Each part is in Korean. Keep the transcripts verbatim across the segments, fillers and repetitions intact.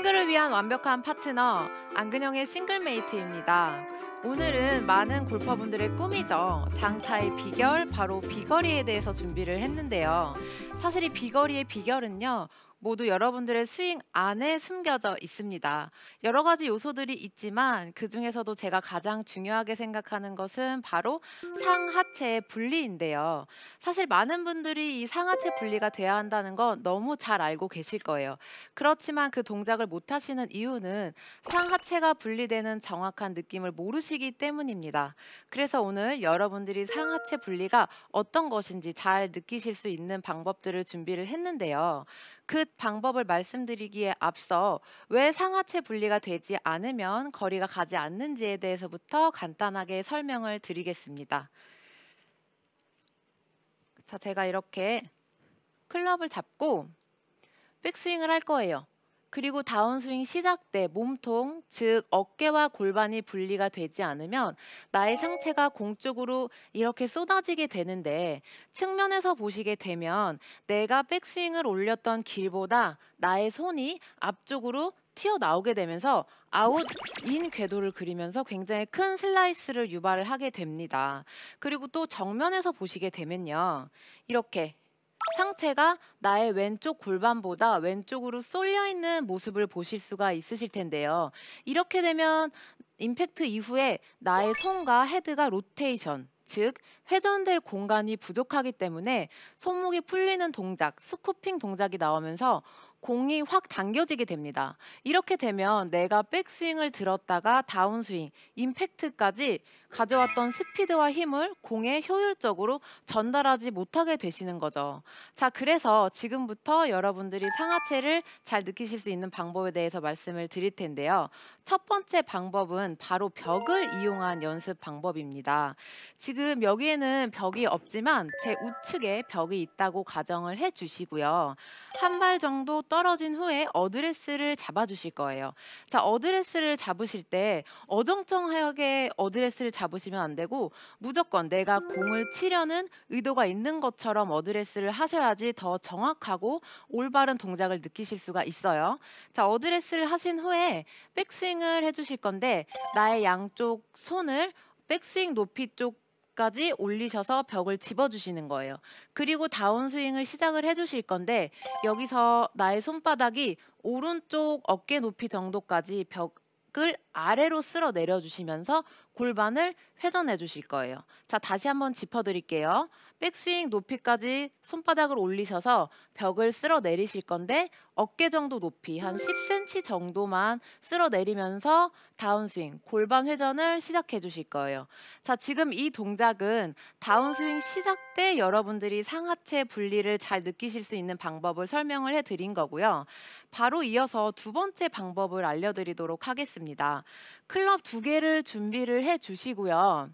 싱글을 위한 완벽한 파트너 안근영의 싱글메이트입니다. 오늘은 많은 골퍼분들의 꿈이죠. 장타의 비결, 바로 비거리에 대해서 준비를 했는데요. 사실 이 비거리의 비결은요, 모두 여러분들의 스윙 안에 숨겨져 있습니다. 여러 가지 요소들이 있지만 그 중에서도 제가 가장 중요하게 생각하는 것은 바로 상하체의 분리인데요. 사실 많은 분들이 이 상하체 분리가 돼야 한다는 건 너무 잘 알고 계실 거예요. 그렇지만 그 동작을 못 하시는 이유는 상하체가 분리되는 정확한 느낌을 모르시기 때문입니다. 그래서 오늘 여러분들이 상하체 분리가 어떤 것인지 잘 느끼실 수 있는 방법들을 준비를 했는데요. 그 방법을 말씀드리기에 앞서 왜 상하체 분리가 되지 않으면 거리가 가지 않는지에 대해서부터 간단하게 설명을 드리겠습니다. 자, 제가 이렇게 클럽을 잡고 백스윙을 할 거예요. 그리고 다운스윙 시작 때 몸통, 즉 어깨와 골반이 분리가 되지 않으면 나의 상체가 공 쪽으로 이렇게 쏟아지게 되는데, 측면에서 보시게 되면 내가 백스윙을 올렸던 길보다 나의 손이 앞쪽으로 튀어나오게 되면서 아웃인 궤도를 그리면서 굉장히 큰 슬라이스를 유발을 하게 됩니다. 그리고 또 정면에서 보시게 되면요, 이렇게 상체가 나의 왼쪽 골반보다 왼쪽으로 쏠려 있는 모습을 보실 수가 있으실 텐데요. 이렇게 되면 임팩트 이후에 나의 손과 헤드가 로테이션, 즉 회전될 공간이 부족하기 때문에 손목이 풀리는 동작, 스쿠핑 동작이 나오면서 공이 확 당겨지게 됩니다. 이렇게 되면 내가 백스윙을 들었다가 다운스윙, 임팩트까지 가져왔던 스피드와 힘을 공에 효율적으로 전달하지 못하게 되시는 거죠. 자, 그래서 지금부터 여러분들이 상하체를 잘 느끼실 수 있는 방법에 대해서 말씀을 드릴 텐데요. 첫 번째 방법은 바로 벽을 이용한 연습 방법입니다. 지금 여기에는 벽이 없지만 제 우측에 벽이 있다고 가정을 해 주시고요. 한 발 정도 떨어진 후에 어드레스를 잡아 주실 거예요. 자, 어드레스를 잡으실 때 어정쩡하게 어드레스를 잡으시면 안 되고 무조건 내가 공을 치려는 의도가 있는 것처럼 어드레스를 하셔야지 더 정확하고 올바른 동작을 느끼실 수가 있어요. 자, 어드레스를 하신 후에 백스윙을 해주실 건데 나의 양쪽 손을 백스윙 높이 쪽까지 올리셔서 벽을 집어주시는 거예요. 그리고 다운스윙을 시작을 해주실 건데 여기서 나의 손바닥이 오른쪽 어깨 높이 정도까지 벽을 아래로 쓸어 내려주시면서 골반을 회전해 주실 거예요. 자, 다시 한번 짚어드릴게요. 백스윙 높이까지 손바닥을 올리셔서 벽을 쓸어 내리실 건데 어깨 정도 높이 한 십 센티미터 정도만 쓸어 내리면서 다운스윙, 골반 회전을 시작해 주실 거예요. 자, 지금 이 동작은 다운스윙 시작 때 여러분들이 상하체 분리를 잘 느끼실 수 있는 방법을 설명을 해드린 거고요. 바로 이어서 두 번째 방법을 알려드리도록 하겠습니다. 클럽 두 개를 준비를 해 주시고요.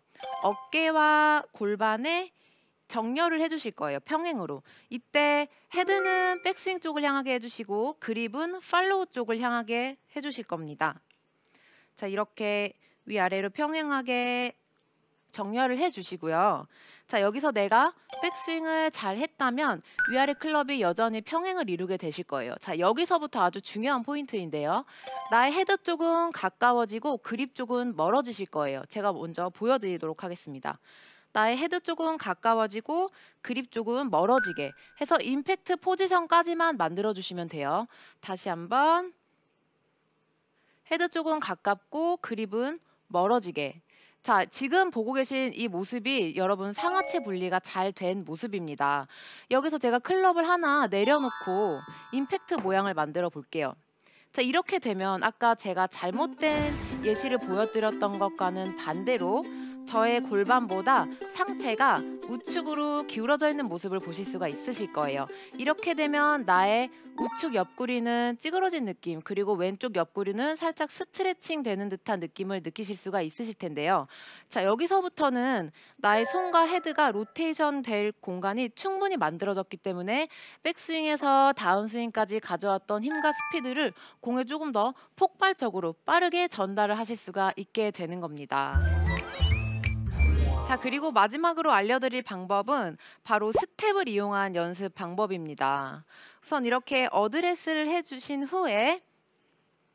어깨와 골반에 정렬을 해주실 거예요. 평행으로. 이때 헤드는 백스윙 쪽을 향하게 해주시고 그립은 팔로우 쪽을 향하게 해주실 겁니다. 자, 이렇게 위아래로 평행하게 정렬을 해주시고요. 자, 여기서 내가 백스윙을 잘 했다면 위아래 클럽이 여전히 평행을 이루게 되실 거예요. 자, 여기서부터 아주 중요한 포인트인데요. 나의 헤드 쪽은 가까워지고 그립 쪽은 멀어지실 거예요. 제가 먼저 보여드리도록 하겠습니다. 나의 헤드 쪽은 가까워지고 그립 쪽은 멀어지게 해서 임팩트 포지션까지만 만들어 주시면 돼요. 다시 한번. 헤드 쪽은 가깝고 그립은 멀어지게. 자, 지금 보고 계신 이 모습이 여러분 상하체 분리가 잘 된 모습입니다. 여기서 제가 클럽을 하나 내려놓고 임팩트 모양을 만들어 볼게요. 자, 이렇게 되면 아까 제가 잘못된 예시를 보여드렸던 것과는 반대로 저의 골반보다 상체가 우측으로 기울어져 있는 모습을 보실 수가 있으실 거예요. 이렇게 되면 나의 우측 옆구리는 찌그러진 느낌, 그리고 왼쪽 옆구리는 살짝 스트레칭 되는 듯한 느낌을 느끼실 수가 있으실 텐데요. 자, 여기서부터는 나의 손과 헤드가 로테이션 될 공간이 충분히 만들어졌기 때문에 백스윙에서 다운스윙까지 가져왔던 힘과 스피드를 공에 조금 더 폭발적으로 빠르게 전달을 하실 수가 있게 되는 겁니다. 자, 그리고 마지막으로 알려드릴 방법은 바로 스텝을 이용한 연습 방법입니다. 우선 이렇게 어드레스를 해주신 후에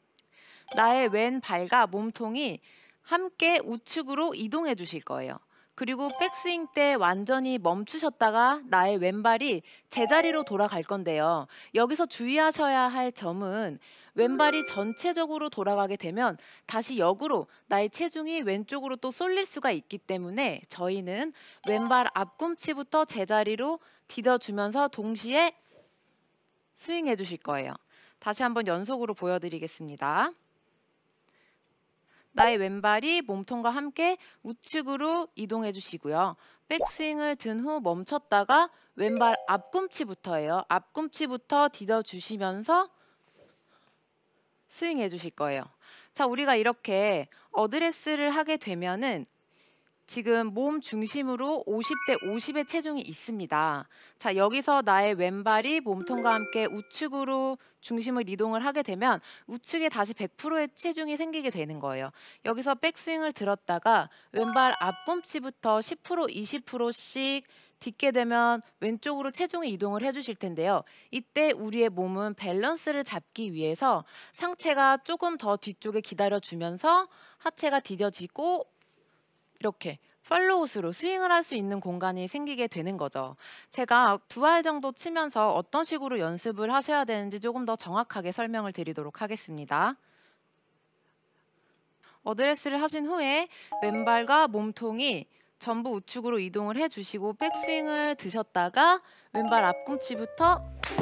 나의 왼발과 몸통이 함께 우측으로 이동해 주실 거예요. 그리고 백스윙 때 완전히 멈추셨다가 나의 왼발이 제자리로 돌아갈 건데요. 여기서 주의하셔야 할 점은 왼발이 전체적으로 돌아가게 되면 다시 역으로 나의 체중이 왼쪽으로 또 쏠릴 수가 있기 때문에 저희는 왼발 앞꿈치부터 제자리로 디뎌주면서 동시에 스윙해 주실 거예요. 다시 한번 연속으로 보여드리겠습니다. 나의 왼발이 몸통과 함께 우측으로 이동해 주시고요. 백스윙을 든 후 멈췄다가 왼발 앞꿈치부터예요. 앞꿈치부터 디뎌 주시면서 스윙해 주실 거예요. 자, 우리가 이렇게 어드레스를 하게 되면은 지금 몸 중심으로 오십 대 오십의 체중이 있습니다. 자, 여기서 나의 왼발이 몸통과 함께 우측으로 중심을 이동을 하게 되면 우측에 다시 백 퍼센트의 체중이 생기게 되는 거예요. 여기서 백스윙을 들었다가 왼발 앞꿈치부터 십 퍼센트, 이십 퍼센트씩 딛게 되면 왼쪽으로 체중이 이동을 해주실 텐데요. 이때 우리의 몸은 밸런스를 잡기 위해서 상체가 조금 더 뒤쪽에 기다려주면서 하체가 디뎌지고 이렇게 팔로우스로 스윙을 할 수 있는 공간이 생기게 되는 거죠. 제가 두 알 정도 치면서 어떤 식으로 연습을 하셔야 되는지 조금 더 정확하게 설명을 드리도록 하겠습니다. 어드레스를 하신 후에 왼발과 몸통이 전부 우측으로 이동을 해주시고 백스윙을 드셨다가 왼발 앞꿈치부터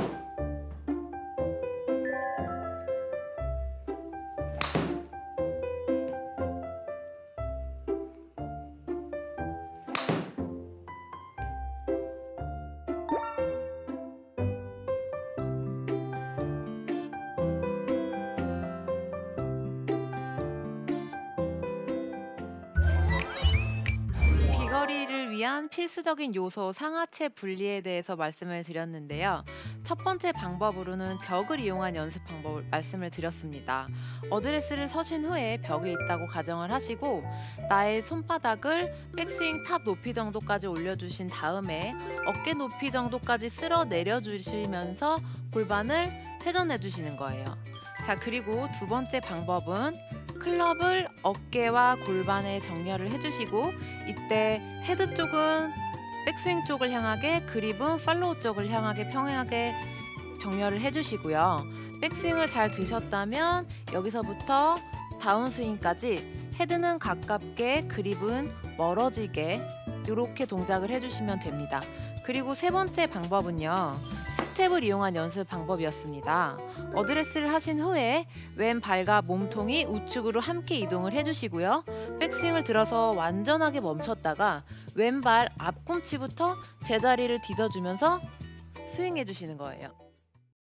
비거리를 위한 필수적인 요소 상하체 분리에 대해서 말씀을 드렸는데요. 첫 번째 방법으로는 벽을 이용한 연습 방법을 말씀을 드렸습니다. 어드레스를 서신 후에 벽이 있다고 가정을 하시고 나의 손바닥을 백스윙 탑 높이 정도까지 올려주신 다음에 어깨 높이 정도까지 쓸어 내려주시면서 골반을 회전해 주시는 거예요. 자, 그리고 두 번째 방법은 클럽을 어깨와 골반에 정렬을 해주시고 이때 헤드 쪽은 백스윙 쪽을 향하게, 그립은 팔로우 쪽을 향하게 평행하게 정렬을 해주시고요. 백스윙을 잘 드셨다면 여기서부터 다운스윙까지 헤드는 가깝게, 그립은 멀어지게 이렇게 동작을 해주시면 됩니다. 그리고 세 번째 방법은요, 스텝을 이용한 연습 방법이었습니다. 어드레스를 하신 후에 왼발과 몸통이 우측으로 함께 이동을 해주시고요. 백스윙을 들어서 완전하게 멈췄다가 왼발 앞꿈치부터 제자리를 디뎌주면서 스윙해 주시는 거예요.